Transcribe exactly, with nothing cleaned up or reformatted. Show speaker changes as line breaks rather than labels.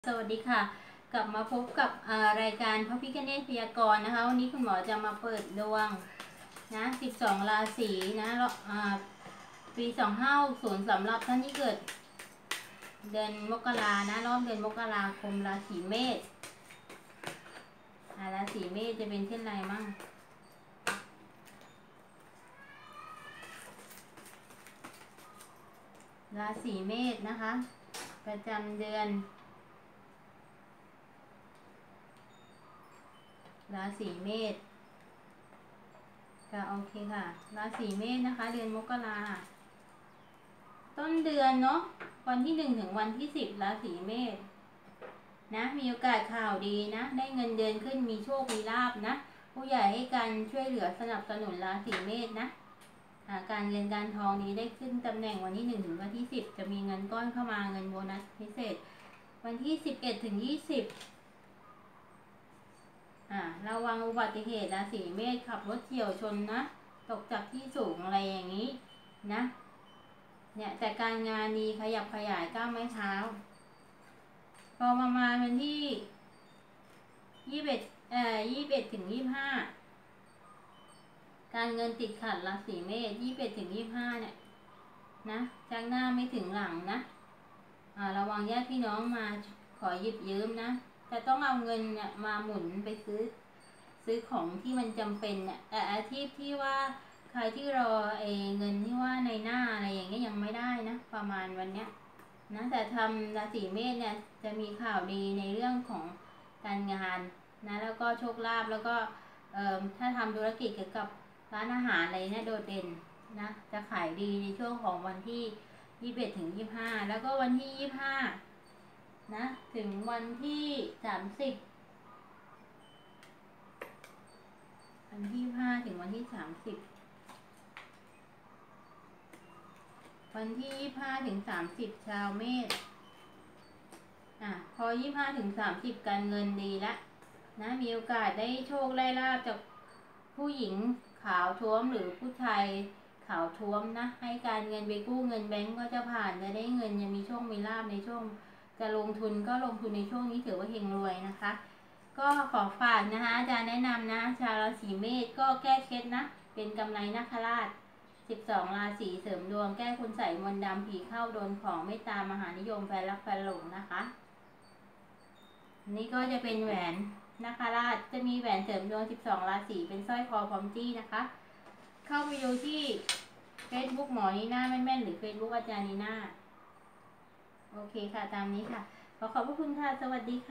สวัสดีค่ะกลับมาพบกับรายการพระพิฆเนศพยากรณ์นะคะวันนี้คุณหมอจะมาเปิดดวงนะสิบสองราศีนะปีสองห้าหกศูนย์สำหรับท่านที่เกิดเดือนมกรานะรอบเดือนมกราคมราศีเมษราศีเมษจะเป็นเช่นไรมั่งราศีเมษนะคะประจำเดือนราศีเมษก็โอเคค่ะราศีเมษนะคะเดือนมกราต้นเดือนเนาะวันที่หนึ่งถึงวันที่สิบราศีเมษนะมีโอกาสข่าวดีนะได้เงินเดือนขึ้นมีโชคมีลาภนะผู้ใหญ่ให้การช่วยเหลือสนับสนุนราศีเมษนะการเงินการทองนี้ได้ขึ้นตำแหน่งวันที่หนึ่งถึงวันที่สิบจะมีเงินก้อนเข้ามาเงินโบนัสพิเศษวันที่สิบเอ็ดถึงยี่สิบระวังอุบัติเหตุราศีเมษขับรถเฉี่ยวชนนะตกจากที่สูงอะไรอย่างนี้นะเนี่ยแต่การงานดีขยับขยายก้าวไม้เท้าพอประมาณวันที่ยี่สิบเอ็ดเอ่อยี่สิบเอ็ดถึงยี่สิบห้าการเงินติดขัดราศีเมษยี่สิบเอ็ดถึงยี่สิบห้าเนี่ยนะจากหน้าไม่ถึงหลังนะอ่าระวังญาติพี่น้องมาขอหยิบยืมนะแต่ต้องเอาเงินเนี่ยมาหมุนไปซื้อซื้อของที่มันจำเป็นเนี่ยแต่อาชีพที่ว่าใครที่รอเอเงินที่ว่าในหน้าอะไรอย่างเงี้ยยังไม่ได้นะประมาณวันเนี้ยนะแต่ทำราศีเมษเนี่ยจะมีข่าวดีในเรื่องของการงานนะแล้วก็โชคลาภแล้วก็เอ่อถ้าทำธุรกิจเกี่ยวกับร้านอาหารอะไรเนี่ยโดดเด่นนะจะขายดีในช่วงของวันที่ยี่สิบเอ็ดถึงยี่สิบห้าแล้วก็วันที่ยี่สิบห้านะถึงวันที่สามสิบวันที่ยี่สิบห้าถึงวันที่สามสิบวันที่ยี่สิบห้าถึงสามสิบชาวเมษอ่ะพอยี่สิบห้าถึงสามสิบการเงินดีแล้วนะมีโอกาสได้โชคได้ลาภจากผู้หญิงขาวท้วมหรือผู้ชายขาวท้วมนะให้การเงินไปกู้เงินแบงก์ก็จะผ่านจะได้เงินจะมีโชคมีลาภในช่วงจะลงทุนก็ลงทุนในช่วงนี้ถือว่าเฮงรวยนะคะก็ขอฝากนะคะอาจารย์แนะนำนะชาวราศีเมษก็แก้เคล็ดนะเป็นกำไรนาคราชสิบสองราศีเสริมดวงแก้คุณใส่มนต์ดำผีเข้าโดนของไม่ตามมหานิยมแฟนรักแฟนหลงนะคะนี่ก็จะเป็นแหวนนาคราชจะมีแหวนเสริมดวงสิบสองราศีเป็นสร้อยคอพร้อมจี้นะคะเข้าไปดูที่เฟซบุ๊กหมอนีน่าแม่นๆหรือเฟซบุ๊กอาจารย์นีน่าโอเคค่ะตามนี้ค่ะขอขอบพระคุณค่ะสวัสดีค่ะ